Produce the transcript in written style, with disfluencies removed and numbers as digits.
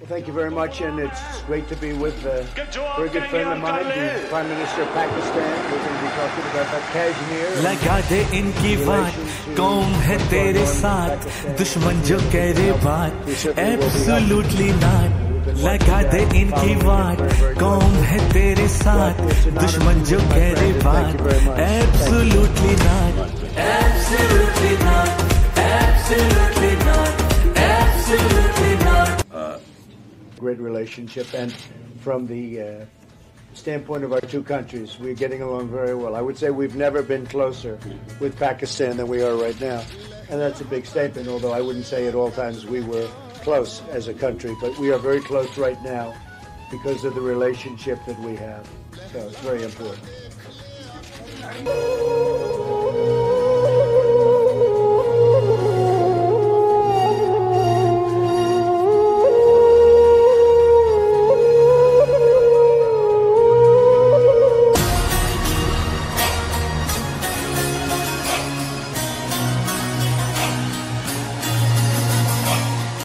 Thank you very much, and it's great to be with a very good friend of mine, the Prime Minister of Pakistan. We're going to be talking about that Kashmir. लगा दे इनकी बात, कौम है तेरे साथ, दुश्मन जो कह रहे बात, absolutely not. लगा दे इनकी बात, कौम है तेरे साथ, दुश्मन जो कह रहे बात, absolutely not, absolutely not, absolutely not, absolutely not. Great relationship, and from the standpoint of our two countries, we're getting along very well. I would say we've never been closer with Pakistan than we are right now, and that's a big statement, although I wouldn't say at all times we were close as a country, but we are very close right now because of the relationship that we have, so it's very important.